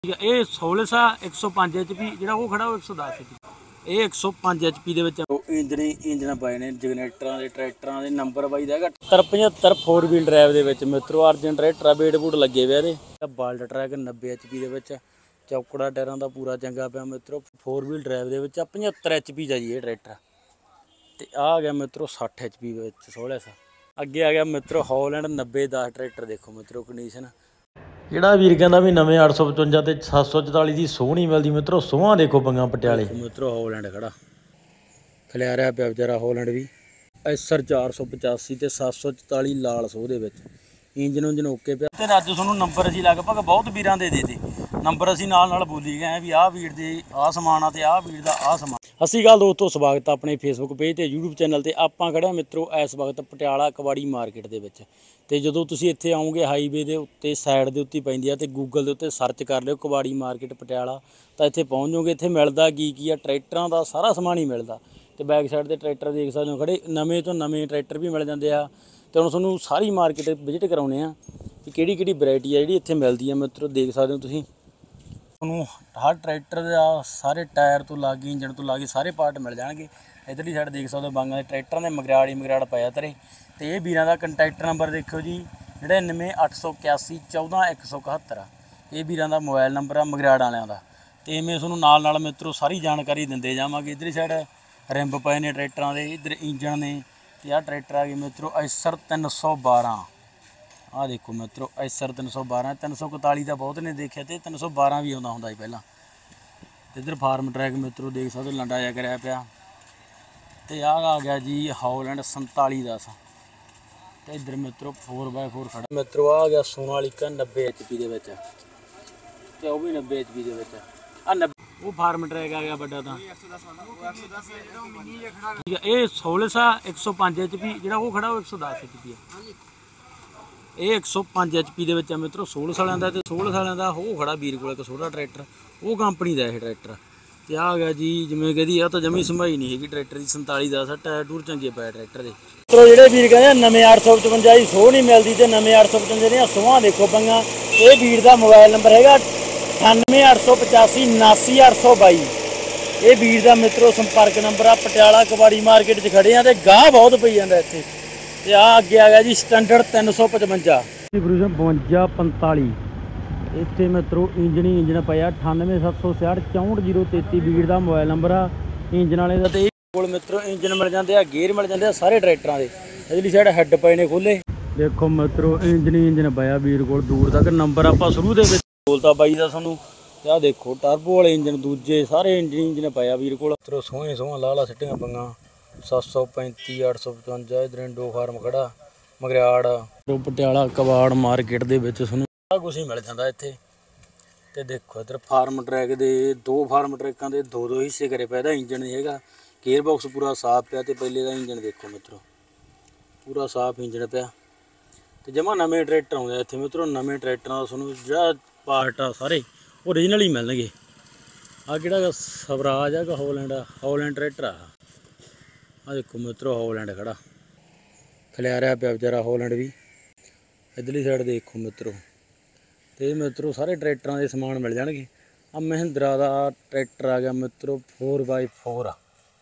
ठीक है। ये 16 105 HP ਜਿਹੜਾ ਉਹ ਖੜਾ ਉਹ 110 HP। ਇਹ 105 HP ਦੇ ਵਿੱਚ ਇੰਜਨ ਪਾਏ ਨੇ ਜਨਰੇਟਰਾਂ ਦੇ ਟਰੈਕਟਰਾਂ ਦੇ ਨੰਬਰ ਬਾਈ ਦਾ ਹੈਗਾ 75 4 ਵੀਲ ਡਰਾਈਵ ਦੇ ਵਿੱਚ ਮਿੱਤਰੋ। ਅਰਜਨ ਟਰੈਕਟਰ ਬੇਟ ਬੂਟ ਲੱਗੇ ਹੋਏ ਇਹਦੇ। ਬਾਲਟ ਟਰੈਕ 90 HP ਦੇ ਵਿੱਚ ਚੌਕੜਾ ਟਾਇਰਾਂ ਦਾ ਪੂਰਾ ਚੰਗਾ ਪਿਆ ਮਿੱਤਰੋ। 4 ਵੀਲ ਡਰਾਈਵ ਦੇ ਵਿੱਚ 75 HP ਦਾ ਜੀ ਇਹ ਟਰੈਕਟਰ। ਤੇ ਆ ਗਿਆ ਮਿੱਤਰੋ 60 HP ਦੇ ਵਿੱਚ 16 ਅੱਗੇ ਆ ਗਿਆ ਮਿੱਤਰੋ ਹੌਲੈਂਡ 9010 ਟਰੈਕਟਰ। ਦੇਖੋ ਮਿੱਤਰੋ ਕੰਡੀਸ਼ਨ। ਜਿਹੜਾ ਵੀਰ ਕਹਿੰਦਾ ਵੀ ਨਵੇਂ 855 ਤੇ 744 ਦੀ ਸੋਹ ਨਹੀਂ ਮਿਲਦੀ ਮਿੱਤਰੋ, ਸੋਹਾਂ ਦੇਖੋ ਬੰਗਾ ਪਟਿਆਲੇ ਮਿੱਤਰੋ। ਹੌਲੈਂਡ ਖੜਾ ਖਲਿਆਰਿਆ ਪਿਆ ਵਿਚਾਰਾ ਹੌਲੈਂਡ ਵੀ। ਐਸਰ 485 ਤੇ 744 ਲਾਲ ਸੋਹ ਦੇ ਵਿੱਚ। ਇੰਜਨ ਓਕੇ ਪਿਆ। ਤੇ ਅੱਜ ਤੁਹਾਨੂੰ ਨੰਬਰ ਅਸੀਂ ਲਗਭਗ ਬਹੁਤ ਵੀਰਾਂ ਦੇ ਦੇ ਨੰਬਰ ਅਸੀਂ ਨਾਲ ਬੋਲੀ ਗਏ ਵੀ ਆਹ ਵੀਰ ਦੇ ਆਹ ਸਮਾਨ ਆ ਤੇ ਆਹ ਵੀਰ ਦਾ ਆਹ ਸਮਾਨ। ਅਸੀਂ ਗੱਲ ਦੋਸਤੋ ਸਵਾਗਤ ਆ ਆਪਣੇ ਫੇਸਬੁੱਕ ਪੇਜ ਤੇ YouTube ਚੈਨਲ ਤੇ। ਆਪਾਂ ਖੜਿਆ ਮਿੱਤਰੋ ਇਸ ਵਕਤ ਪਟਿਆਲਾ ਕਬਾੜੀ ਮਾਰਕੀਟ ਦੇ ਵਿੱਚ। ਤੇ ਜਦੋਂ ਤੁਸੀਂ ਇੱਥੇ ਆਓਗੇ ਹਾਈਵੇ ਦੇ ਉੱਤੇ ਸਾਈਡ ਦੇ ਉੱਤੇ ਪੈਂਦੀ ਆ ਤੇ ਗੂਗਲ ਦੇ ਉੱਤੇ ਸਰਚ ਕਰ ਲਿਓ ਕਬਾੜੀ ਮਾਰਕੀਟ ਪਟਿਆਲਾ ਤਾਂ ਇੱਥੇ ਪਹੁੰਚ ਜਾਓਗੇ। ਇੱਥੇ ਮਿਲਦਾ ਕੀ ਆ ਟਰੈਕਟਰਾਂ ਦਾ ਸਾਰਾ ਸਮਾਨ ਹੀ ਮਿਲਦਾ। ਤੇ ਬੈਕ ਸਾਈਡ ਤੇ ਟਰੈਕਟਰ ਦੇਖ ਸਕਦੇ ਹੋ ਖੜੇ, ਨਵੇਂ ਤੋਂ ਨਵੇਂ ਟਰੈਕਟਰ ਵੀ ਮਿਲ ਜਾਂਦੇ ਆ। ਤੇ ਹੁਣ ਤੁਹਾਨੂੰ ਸਾਰੀ ਮਾਰਕੀਟ ਵਿਜ਼ਿਟ ਕਰਾਉਣੇ ਆ ਕਿ ਕਿਹੜੀ ਵੈਰਾਈਟੀ ਆ ਜਿਹੜੀ ਇੱਥੇ ਮਿਲਦੀ ਆ ਮਿੱਤਰੋ। ਦੇਖ ਸਕਦੇ ਹੋ ਤੁਸੀਂ ਤੁਹਾਨੂੰ ਹਰ ਟਰੈਕਟਰ ਦਾ ਸਾਰੇ ਟਾਇਰ ਤੋਂ ਲਾ ਕੇ ਇੰਜਣ ਤੋਂ ਲਾ ਕੇ ਸਾਰੇ ਪਾਰਟ ਮਿਲ ਜਾਣਗੇ। ਇੱਧਰਲੀ ਸਾਈਡ ਦੇਖ ਸਕਦੇ ਹੋ ਬਾਂਗਾਂ ਦੇ ਟਰੈਕਟਰਾਂ ਦੇ ਮਗਰਾੜ ਪਾਇਆ ਤੇਰੇ। ਤੇ ਇਹ ਵੀਰਾਂ ਦਾ ਕੰਟੈਕਟ ਨੰਬਰ ਦੇਖੋ ਜੀ 99 881 14 171 ਆ। ਇਹ ਵੀਰਾਂ ਦਾ ਮੋਬਾਈਲ ਨੰਬਰ ਆ ਮਗਰਾੜ ਵਾਲਿਆਂ ਦਾ। ਤੇ ਮੈਂ ਤੁਹਾਨੂੰ ਨਾਲ ਮਿੱਤਰੋ ਸਾਰੀ ਜਾਣਕਾਰੀ ਦਿੰਦੇ ਜਾਵਾਂਗੇ। ਇੱਧਰਲੀ ਸਾਈਡ ਰਿੰਬ ਪਏ ਨੇ ਟਰੈਕਟਰਾਂ ਦੇ, ਇੱਧਰ ਇੰਜਣ ਨੇ। ਤੇ ਆਹ ਟਰੈਕਟਰ ਆ ਗਏ ਮਿੱਤਰੋ ਐਸਰ 312। ਆਹ ਦੇਖੋ ਮਿੱਤਰੋ ਐਸਰ 312 341 ਤਾਂ ਬਹੁਤ ਨੇ ਦੇਖਿਆ ਤੇ 312 ਵੀ ਆਉਂਦਾ ਹੁੰਦਾ ਸੀ ਪਹਿਲਾਂ। ਤੇ ਇੱਧਰ ਫਾਰਮ ਟਰੈਕ ਮਿੱਤਰੋ ਦੇਖ ਸਕਦੇ ਲੰਡਾ ਜਿਹਾ ਕਰਿਆ ਪਿਆ। ਤੇ ਆਹ ਆ ਗਿਆ ਜੀ ਹੌਲੈਂਡ 4710। ਤੇ ਇੱਧਰ ਮਿੱਤਰੋ 4x4 ਖੜਾ ਮਿੱਤਰੋ। ਆ ਗਿਆ ਸੋਨਾਲੀਕਾ 90 HP ਦੇ ਵਿੱਚ ਤੇ ਉਹ ਵੀ 90 HP ਦੇ ਵਿੱਚ। ਆ 90 ਉਹ ਫਾਰਮ ਟਰੈਕ ਆ ਗਿਆ ਵੱਡਾ ਤਾਂ ਠੀਕ ਹੈ। ਇਹ 16 105 HP ਜਿਹੜਾ ਉਹ ਖੜਾ ਉਹ 110 HP ਹੈ। ਇਹ 105 HP ਦੇ ਵਿੱਚ ਆ ਮਿੱਤਰੋ 16 ਸਾਲਾਂ ਦਾ। ਤੇ 16 ਸਾਲਾਂ ਦਾ ਉਹ ਖੜਾ ਵੀਰ ਕੋਲ ਇੱਕ ਛੋਟਾ ਟਰੈਕਟਰ, ਉਹ ਕੰਪਨੀ ਦਾ ਇਹ ਟਰੈਕਟਰ। ਤੇ ਆ ਗਿਆ ਜੀ ਜਿਵੇਂ ਕਹਦੀ ਆ ਤਾਂ ਜਮੀ ਸੰਭਾਈ ਨਹੀਂ ਹੈਗੀ ਟਰੈਕਟਰ ਦੀ। 4710 ਟਾਇਰ ਟੂਰ ਚੰਗੇ ਪਏ ਟਰੈਕਟਰ ਦੇ। ਮਿੱਤਰੋ ਜਿਹੜੇ ਵੀਰ ਕਹਿੰਦੇ ਨਵੇਂ 855 ਦੀ ਸੋਹ ਨਹੀਂ ਮਿਲਦੀ ਤੇ ਨਵੇਂ 855 ਦੀਆਂ ਸੋਹਾਂ ਦੇਖੋ ਪੰਗਾ। ਇਹ ਵੀਰ ਦਾ ਮੋਬਾਈਲ ਨੰਬਰ ਹੈਗਾ 98 885 79 822। ਇਹ ਵੀਰ ਦਾ ਮਿੱਤਰੋ ਸੰਪਰਕ ਨੰਬਰ ਆ। ਪਟਿਆਲਾ ਕਬਾੜੀ ਮਾਰਕੀਟ 'ਚ ਖੜੇ ਆ ਤੇ ਗਾਹ ਬਹੁਤ ਪਈ ਜਾਂਦਾ ਇੱਥੇ। ਤੇ ਆ ਅੱਗੇ ਆ ਗਿਆ ਜੀ ਸਟੈਂਡਰਡ 355 5245। ਇੱਥੇ ਮਿੱਤਰੋ ਇੰਜਨ ਪਿਆ 98 766 64 033 ਵੀਰ ਦਾ ਮੋਬਾਈਲ ਨੰਬਰ ਆ ਇੰਜਨ ਵਾਲੇ ਦਾ। ਤੇ ਕੋਲ ਮਿੱਤਰੋ ਇੰਜਨ ਮਿਲ ਜਾਂਦੇ ਆ, ਗੇਅਰ ਮਿਲ ਜਾਂਦੇ ਆ ਸਾਰੇ ਟਰੈਕਟਰਾਂ ਦੇ। ਇਹਦੀ ਸਾਈਡ ਹੈੱਡ ਪਏ ਨੇ ਖੋਲੇ। ਦੇਖੋ ਮਿੱਤਰੋ ਇੰਜਨ ਪਿਆ ਵੀਰ ਕੋਲ ਦੂਰ ਤੱਕ। ਨੰਬਰ ਆਪਾਂ ਸ਼ੁਰੂ ਦੇ ਵਿੱਚ ਬੋਲਤਾ ਬਾਈ ਦਾ ਤੁਹਾਨੂੰ। ਤੇ ਆਹ ਦੇਖੋ ਟਰਬੋ ਵਾਲੇ ਇੰਜਨ ਦੂਜੇ ਸਾਰੇ ਇੰਜਨ ਪਿਆ ਵੀਰ ਕੋਲ। ਮਿੱਤਰੋ ਸੋਹਾਂ ਲਾਲਾ ਸਿੱਟੀਆਂ ਪੰਗਾ 735 855। ਇਧਰ ਇੰਡੋ ਫਾਰਮ ਖੜਾ ਮਗਰਾੜ। ਪਟਿਆਲਾ ਕਬਾੜ ਮਾਰਕੀਟ ਦੇ ਵਿੱਚ ਤੁਹਾਨੂੰ ਸਾਰਾ ਕੁਛ ਹੀ ਮਿਲ ਜਾਂਦਾ ਇੱਥੇ। ਤੇ ਦੇਖੋ ਇੱਧਰ ਫਾਰਮ ਟਰੈਕ ਦੇ ਦੋ ਫਾਰਮ ਟਰੈਕਾਂ ਦੇ ਦੋ ਹਿੱਸੇ ਕਰੇ ਪਏ। ਇਹਦਾ ਇੰਜਨ ਨਹੀਂ ਹੈਗਾ, ਗੇਅਰ ਬਾਕਸ ਪੂਰਾ ਸਾਫ਼ ਪਿਆ। ਤੇ ਪਹਿਲੇ ਦਾ ਇੰਜਨ ਦੇਖੋ ਮਿੱਤਰੋ ਪੂਰਾ ਸਾਫ਼ ਇੰਜਨ ਪਿਆ। ਤੇ ਜਮਾ ਨਵੇਂ ਟਰੈਕਟਰ ਆਉਂਦੇ ਇੱਥੇ ਮਿੱਤਰੋ। ਨਵੇਂ ਟਰੈਕਟਰਾਂ ਦਾ ਤੁਹਾਨੂੰ ਜਿਹੜਾ ਪਾਰਟ ਆ ਸਾਰੇ ਓਰੀਜਨਲ ਹੀ ਮਿਲਣਗੇ। ਆਹ ਕਿਹੜਾ ਸਵਰਾਜ ਆ ਕਿ ਹੌਲੈਂਡ ਟਰੈਕਟਰ ਆ। ਆਹ ਦੇਖੋ ਮਿੱਤਰੋ ਹੌਲੈਂਡ ਖੜਾ ਖਲਿਆਰਿਆ ਪਿਆ ਵਿਚਾਰਾ ਹੌਲੈਂਡ ਵੀ। ਇੱਧਰਲੀ ਸਾਈਡ ਦੇਖੋ ਮਿੱਤਰੋ। ਤੇ ਮਿੱਤਰੋ ਸਾਰੇ ਟਰੈਕਟਰਾਂ ਦੇ ਸਮਾਨ ਮਿਲ ਜਾਣਗੇ। ਆ ਮਹਿੰਦਰਾ ਦਾ ਟਰੈਕਟਰ ਆ ਗਿਆ ਮਿੱਤਰੋ 4x4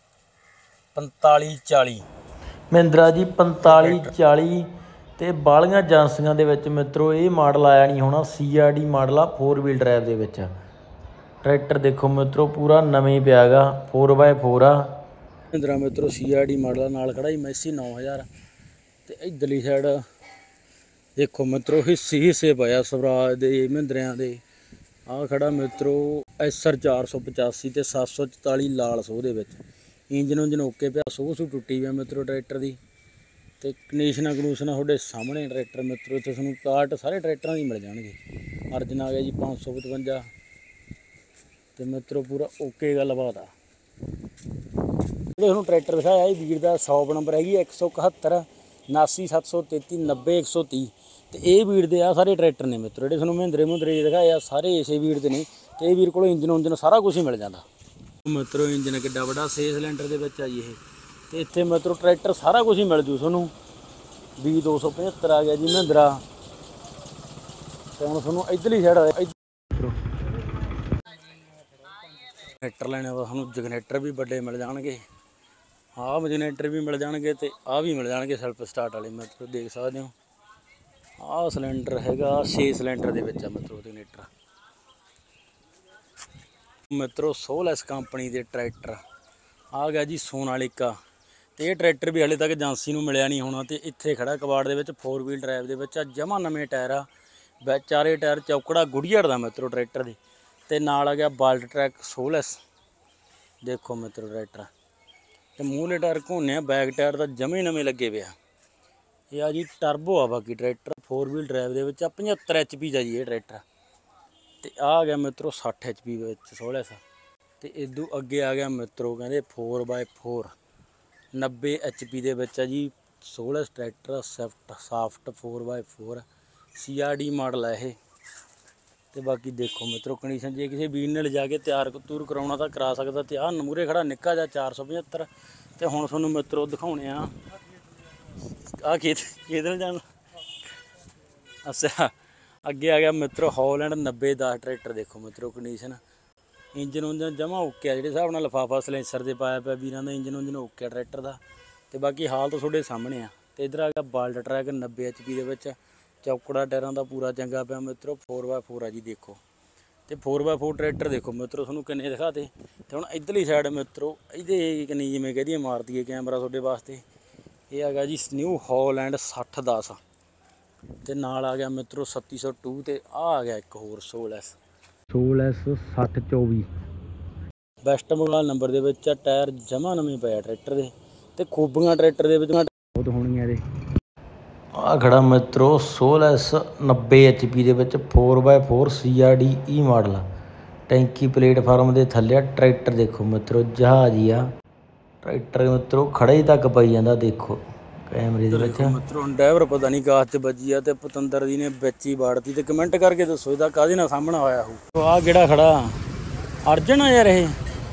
4540 ਮਹਿੰਦਰਾ ਜੀ 4540। ਤੇ ਬਾਲੀਆਂ ਏਜੰਸੀਆਂ ਦੇ ਵਿੱਚ ਮਿੱਤਰੋ ਇਹ ਮਾਡਲ ਆਇਆ ਨਹੀਂ ਹੋਣਾ। CRD ਮਾਡਲ ਆ 4 ਵੀਲ ਡਰਾਈਵ ਦੇ ਵਿੱਚ। ਟਰੈਕਟਰ ਦੇਖੋ ਮਿੱਤਰੋ ਪੂਰਾ ਨਵੇਂ ਪਿਆ ਗਾ 4x4 ਆ ਮਹਿੰਦਰਾ ਮਿੱਤਰੋ। CRD ਮਾਡਲ ਨਾਲ ਖੜਾ ਹੀ ਮੈਸੀ 9000। ਤੇ ਇੱਧਰਲੀ ਸਾਈਡ ਦੇਖੋ ਮਿੱਤਰੋ ਹਿੱਸੇ ਪਿਆ ਸਵਰਾਜ ਦੇ ਮਹਿੰਦਰਿਆਂ ਦੇ। ਆਹ ਖੜਾ ਮਿੱਤਰੋ ਐਸਰ 485 ਤੇ 744 ਲਾਲ ਸੋਹ ਦੇ ਵਿੱਚ। ਇੰਜਨ ਓਕੇ ਪਿਆ, ਸੋਹ ਟੁੱਟੀ ਪਿਆ ਮਿੱਤਰੋ ਟਰੈਕਟਰ ਦੀ। ਤੇ ਕੰਡੀਸ਼ਨਾਂ ਤੁਹਾਡੇ ਸਾਹਮਣੇ ਟਰੈਕਟਰ ਮਿੱਤਰੋ। ਇੱਥੇ ਤੁਹਾਨੂੰ ਪਾਰਟ ਸਾਰੇ ਟਰੈਕਟਰਾਂ ਦੀ ਮਿਲ ਜਾਣਗੇ। ਅਰਜਨ ਆ ਗਿਆ ਜੀ 555। ਤੇ ਮਿੱਤਰੋ ਪੂਰਾ ਓਕੇ ਗੱਲਬਾਤ ਆ। ਤੁਹਾਨੂੰ ਟਰੈਕਟਰ ਦਿਖਾਇਆ ਇਹ ਵੀਰ ਦਾ ਸ਼ੌਪ ਨੰਬਰ ਹੈਗੀ 171 79 733 90 130। ਤੇ ਇਹ ਵੀਰ ਦੇ ਆ ਸਾਰੇ ਟਰੈਕਟਰ ਨੇ ਮਿੱਤਰੋ ਜਿਹੜੇ ਤੁਹਾਨੂੰ ਮਹਿੰਦਰੇ ਦਿਖਾਏ ਆ ਸਾਰੇ ਇਸੇ ਵੀਰ ਦੇ ਨੇ। ਤੇ ਇਹ ਵੀਰ ਕੋਲ ਇੰਜਨ ਸਾਰਾ ਕੁਛ ਹੀ ਮਿਲ ਜਾਂਦਾ ਮਿੱਤਰੋ। ਇੰਜਨ ਕਿੱਡਾ ਵੱਡਾ 6 ਸਿਲੰਡਰ ਦੇ ਵਿੱਚ ਆ ਜੀ ਇਹ। ਤੇ ਇੱਥੇ ਮਿੱਤਰੋ ਟਰੈਕਟਰ ਸਾਰਾ ਕੁਛ ਹੀ ਮਿਲ ਜੂ ਤੁਹਾਨੂੰ। 275 ਆ ਗਿਆ ਜੀ ਮਹਿੰਦਰਾ। ਤੇ ਹੁਣ ਤੁਹਾਨੂੰ ਇੱਧਰਲੀ ਸਾਈਡ ਜਨਰੇਟਰ ਲੈਣੇ ਵਾ ਤੁਹਾਨੂੰ ਜਨਰੇਟਰ ਵੀ ਵੱਡੇ ਮਿਲ ਜਾਣਗੇ, ਆਹ ਜਨਰੇਟਰ ਵੀ ਮਿਲ ਜਾਣਗੇ ਤੇ ਆਹ ਵੀ ਮਿਲ ਜਾਣਗੇ ਸੈਲਫ ਸਟਾਰਟ ਵਾਲੇ। ਮਿੱਤਰੋ ਦੇਖ ਸਕਦੇ ਹੋ ਆਹ ਸਿਲੰਡਰ ਹੈਗਾ 6 ਸਿਲੰਡਰ ਦੇ ਵਿੱਚ ਆ ਮਿੱਤਰੋ ਜਨਰੇਟਰ। ਮਿੱਤਰੋ ਸੋਲੈਸ ਕੰਪਨੀ ਦੇ ਟਰੈਕਟਰ ਆ ਗਿਆ ਜੀ ਸੋਨਾਲੀਕਾ। ਤੇ ਇਹ ਟਰੈਕਟਰ ਵੀ ਹਲੇ ਤੱਕ ਏਜੰਸੀ ਨੂੰ ਮਿਲਿਆ ਨਹੀਂ ਹੋਣਾ, ਤੇ ਇੱਥੇ ਖੜਾ ਕਬਾੜ ਦੇ ਵਿੱਚ 4 ਵੀਲ ਡਰਾਈਵ ਦੇ ਵਿੱਚ ਆ, ਜਮਾ ਨਵੇਂ ਟਾਇਰ ਆ, ਚਾਰੇ ਟਾਇਰ ਚੌਕੜਾ ਗੁੜੀਅਰ ਦਾ ਮਿੱਤਰੋ ਟਰੈਕਟਰ ਦੇ। ਤੇ ਨਾਲ ਆ ਗਿਆ ਬਾਲਟ ਟਰੈਕ ਸੋਲੈਸ। ਦੇਖੋ ਮਿੱਤਰੋ ਟਰੈਕਟਰ ਤੇ ਮੂਹਰੇ ਟਾਇਰ ਘੋਨੇ ਆ, ਬੈਕ ਟਾਇਰ ਤਾਂ ਜਮੇ ਨਵੇਂ ਲੱਗੇ ਪਿਆ। ਇਹ ਆ ਜੀ ਟਰਬੋ ਆ ਬਾਕੀ ਟਰੈਕਟਰ 4 ਵੀਲ ਡਰਾਈਵ ਦੇ ਵਿੱਚ ਆ, 75 HP ਦਾ ਜੀ ਇਹ ਟਰੈਕਟਰ। ਤੇ ਆ ਗਿਆ ਮਿੱਤਰੋ 60 HP ਦੇ ਵਿੱਚ ਸੋਲੈਸ। ਤੇ ਇਦੋਂ ਅੱਗੇ ਆ ਗਿਆ ਮਿੱਤਰੋ ਕਹਿੰਦੇ 4x4 90 HP ਦੇ ਵਿੱਚ ਆ ਜੀ Solis tractor soft 4x4 CRD model ਹੈ ਇਹ। ਤੇ ਬਾਕੀ ਦੇਖੋ ਮਿੱਤਰੋ ਕੰਡੀਸ਼ਨ, ਜੇ ਕਿਸੇ ਵੀਰ ਨੇ ਲਿਜਾ ਕੇ ਤਿਆਰ ਤੂਰ ਕਰਾਉਣਾ ਤਾਂ ਕਰਾ ਸਕਦਾ। ਤੇ ਆਹ ਮੂਹਰੇ ਖੜਾ ਨਿੱਕਾ ਜਿਹਾ 475। ਤੇ ਹੁਣ ਤੁਹਾਨੂੰ ਮਿੱਤਰੋ ਦਿਖਾਉਣੇ ਆ ਆਹ ਖੇਤ ਨਾਲ ਜਾਣ। ਅੱਛਾ ਅੱਗੇ ਆ ਗਿਆ ਮਿੱਤਰੋ ਹੌਲੈਂਡ 9010 ਟਰੈਕਟਰ। ਦੇਖੋ ਮਿੱਤਰੋ ਕੰਡੀਸ਼ਨ, ਇੰਜਨ ਉਂਜਨ ਜਮਾ ਓਕੇ ਆ, ਜਿਹੜੇ ਹਿਸਾਬ ਨਾਲ ਲਿਫਾਫਾ ਸਲੈਂਸਰ ਦੇ ਪਾਇਆ ਪਿਆ ਵੀਰਾਂ ਦਾ, ਇੰਜਨ ਓਕੇ ਆ ਟਰੈਕਟਰ ਦਾ। ਤੇ ਬਾਕੀ ਹਾਲ ਤਾਂ ਤੁਹਾਡੇ ਸਾਹਮਣੇ ਆ। ਤੇ ਇੱਧਰ ਆ ਗਿਆ ਬਾਲਟ ਟਰੈਕ 90 HP ਦੇ ਵਿੱਚ, ਚੌਕੜਾ ਟਾਇਰਾਂ ਦਾ ਪੂਰਾ ਚੰਗਾ ਪਿਆ ਮਿੱਤਰੋ। 4x4 ਆ ਜੀ ਦੇਖੋ। ਤੇ 4x4 ਟਰੈਕਟਰ ਦੇਖੋ ਮਿੱਤਰੋ ਤੁਹਾਨੂੰ ਕਿੰਨੇ ਦਿਖਾਤੇ। ਤੇ ਹੁਣ ਇੱਧਰਲੀ ਸਾਈਡ ਮਿੱਤਰੋ ਇਹਦੇ ਕਿੰਨੀ ਜਿਵੇਂ ਕਹਿ ਦਈਏ ਮਾਰ ਦਈਏ ਕੈਮਰਾ ਤੁਹਾਡੇ ਵਾਸਤੇ। ਇਹ ਹੈਗਾ ਜੀ ਨਿਊ ਹੌਲੈਂਡ 6010। ਤੇ ਨਾਲ ਆ ਗਿਆ ਮਿੱਤਰੋ 3702। ਤੇ ਆ ਗਿਆ ਇੱਕ ਹੋਰ ਸੋਲੈਸ 6024 ਬੈਸਟ ਮੋਡਲ ਨੰਬਰ ਦੇ ਵਿੱਚ ਆ। ਟਾਇਰ ਜਮਾ ਨਵੇਂ ਪਿਆ ਟਰੈਕਟਰ ਦੇ। ਤੇ ਖੂਬੀਆਂ ਟਰੈਕਟਰ ਦੇ ਵਿੱਚ ਬਹੁਤ ਹੋਣੀਆਂ ਇਹਦੇ। ਆ ਖੜਾ ਮਿੱਤਰੋ ਸੋਲੈਸ 90 HP ਦੇ ਵਿੱਚ 4x4 CRD E ਮਾਡਲ ਆ। ਟੈਂਕੀ ਪਲੇਟਫਾਰਮ ਦੇ ਥੱਲੇ ਟਰੈਕਟਰ ਦੇਖੋ ਮਿੱਤਰੋ ਜਹਾਜ਼ ਹੀ ਆ ਟਰੈਕਟਰ ਮਿੱਤਰੋ, ਖੜਾ ਹੀ ਤੱਕ ਪਈ ਜਾਂਦਾ। ਦੇਖੋ ਕੈਮਰੇ ਦੇ ਵਿੱਚ ਮਿੱਤਰੋ ਡਰਾਈਵਰ ਪਤਾ ਨਹੀਂ ਕਾਹ 'ਚ ਵੱਜੀ ਆ ਤੇ ਪਤੰਦਰ ਦੀ ਨੇ ਵਿੱਚ ਹੀ ਵਾੜਤੀ। ਤੇ ਕਮੈਂਟ ਕਰਕੇ ਦੱਸੋ ਇਹਦਾ ਕਾਹਦੇ ਨਾਲ ਸਾਹਮਣਾ ਹੋਇਆ ਹੋਊ। ਆਹ ਕਿਹੜਾ ਖੜਾ ਅਰਜਨ ਆ ਯਾਰ, ਇਹ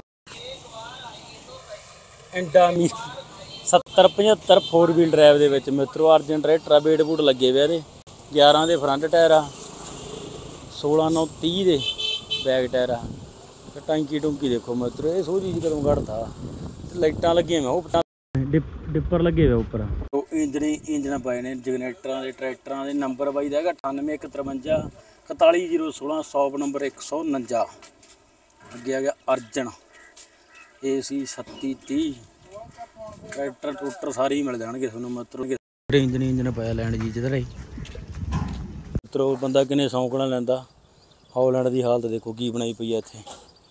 ਇੰਡਾਮੀ 7075 4 ਵੀਲ ਡਰਾਈਵ ਦੇ ਵਿੱਚ ਮਿੱਤਰੋ ਅਰਜਨ ਟਰੈਕਟਰ ਆ। ਬੇਟ ਬੂਟ ਲੱਗੇ ਵੇ ਇਹਦੇ, 11 ਦੇ ਫਰੰਟ ਟਾਇਰ ਆ, 16/9/30 ਦੇ ਬੈਕ ਟਾਇਰ ਆ। ਤੇ ਟੈਂਕੀ ਟੂੰਕੀ ਦੇਖੋ ਮਿੱਤਰੋ, ਇਹ ਸੋਝੀ ਜੀ ਕਦੋਂ ਕੱਢਦਾ। ਤੇ ਲਾਈਟਾਂ ਲੱਗੀਆਂ ਵਾ, ਉਹ ਡਿੱਪਰ ਲੱਗੇ ਵੇ ਉੱਪਰ। ਇੰਜਣ ਪਾਏ ਨੇ ਜਨਰੇਟਰਾਂ ਦੇ ਟਰੈਕਟਰਾਂ ਦੇ। ਨੰਬਰ ਬਾਈ ਦਾ ਹੈਗਾ 9853 41016 100 ਨੰਬਰ 149। ਅੱਗੇ ਆ ਗਿਆ ਅਰਜਨ AC 3730। ਟਰੈਕਟਰ ਟਰੂਟਰ ਸਾਰੇ ਹੀ ਮਿਲ ਜਾਣਗੇ ਤੁਹਾਨੂੰ ਮਿੱਤਰੋ। ਇੰਜਣ ਪਾਇਆ ਲੈਂਡ ਜੀ ਜਿੱਧਰ ਹੀ ਮਿੱਤਰੋ ਬੰਦਾ ਕਿੰਨੇ ਸ਼ੌਂਕ ਨਾਲ ਲੈਂਦਾ। ਹੌਲੈਂਡ ਦੀ ਹਾਲਤ ਦੇਖੋ ਕੀ ਬਣਾਈ ਪਈ ਆ ਇੱਥੇ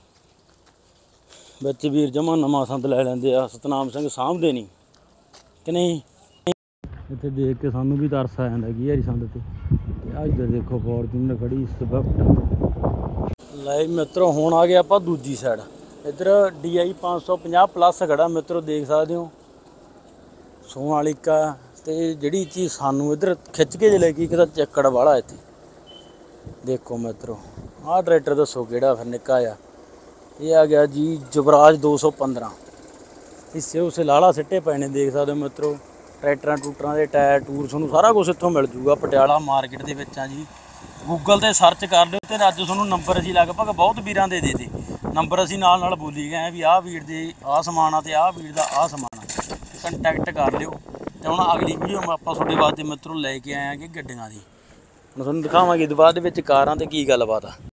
ਵਿੱਚ। ਵੀਰ ਜਮਾ ਨਵਾਂ ਸੰਦ ਲੈ ਲੈਂਦੇ ਆ, ਸਤਨਾਮ ਸਿੰਘ ਸਾਂਭਦੇ ਨਹੀਂ ਕਿ ਨਹੀਂ। ਇੱਥੇ ਦੇਖ ਕੇ ਸਾਨੂੰ ਵੀ ਤਰਸ ਆ ਜਾਂਦਾ ਕੀ ਯਾਰੀ ਸੰਦ ਤੇ। ਅੱਜ ਦੇਖੋ ਫੋਰਚੂਨਰ ਖੜੀ ਸਵਿਫਟ। ਲੈ ਮਿੱਤਰੋ ਹੁਣ ਆ ਗਏ ਆਪਾਂ ਦੂਜੀ ਸਾਈਡ। ਇੱਧਰ DI 550 ਪਲੱਸ ਖੜਾ ਮਿੱਤਰੋ, ਦੇਖ ਸਕਦੇ ਹੋ ਸੋਨਾਲੀਕਾ। ਤੇ ਜਿਹੜੀ ਚੀਜ਼ ਸਾਨੂੰ ਇੱਧਰ ਖਿੱਚ ਕੇ ਜੇ ਲੈ ਗਈ ਇੱਕ ਤਾਂ ਚੱਕੜ ਵਾਲਾ ਇੱਥੇ। ਦੇਖੋ ਮਿੱਤਰੋ ਆਹ ਟਰੈਕਟਰ ਦੱਸੋ ਕਿਹੜਾ ਫਿਰ ਨਿੱਕਾ ਆ। ਇਹ ਆ ਗਿਆ ਜੀ ਯੁਵਰਾਜ 215। ਹਿੱਸੇ ਉਸੇ ਲਾਲਾ ਸਿੱਟੇ ਪਏ ਨੇ ਦੇਖ ਸਕਦੇ ਹੋ ਮਿੱਤਰੋ। ਟਰੈਕਟਰਾਂ ਟੂਟਰਾਂ ਦੇ ਟਾਇਰ ਟੂਰ ਤੁਹਾਨੂੰ ਸਾਰਾ ਕੁਛ ਇੱਥੋਂ ਮਿਲ ਜੂਗਾ। ਪਟਿਆਲਾ ਮਾਰਕੀਟ ਦੇ ਵਿੱਚ ਆ ਜੀ। ਗੂਗਲ 'ਤੇ ਸਰਚ ਕਰ ਲਿਓ। ਤੇ ਅੱਜ ਤੁਹਾਨੂੰ ਨੰਬਰ ਅਸੀਂ ਲਗਭਗ ਬਹੁਤ ਵੀਰਾਂ ਦੇ ਦਿੱਤੇ। ਨੰਬਰ ਅਸੀਂ ਨਾਲ ਬੋਲੀ ਗਏ ਵੀ ਆਹ ਵੀਰ ਦੇ ਆਹ ਸਮਾਨ ਆ ਤੇ ਆਹ ਵੀਰ ਦਾ ਆਹ ਸਮਾਨ ਆ, ਕੰਟੈਕਟ ਕਰ ਲਿਓ। ਤੇ ਹੁਣ ਅਗਲੀ ਵੀਡੀਓ ਆਪਾਂ ਤੁਹਾਡੇ ਵਾਸਤੇ ਮਿੱਤਰੋ ਲੈ ਕੇ ਆਏ ਹਾਂ ਕਿ ਗੱਡੀਆਂ ਦੀ। ਹੁਣ ਤੁਹਾਨੂੰ ਦਿਖਾਵਾਂਗੇ ਦੁਬਾਰਾ ਦੇ ਵਿੱਚ ਕਾਰਾਂ ਤੇ ਕੀ ਗੱਲਬਾਤ ਆ।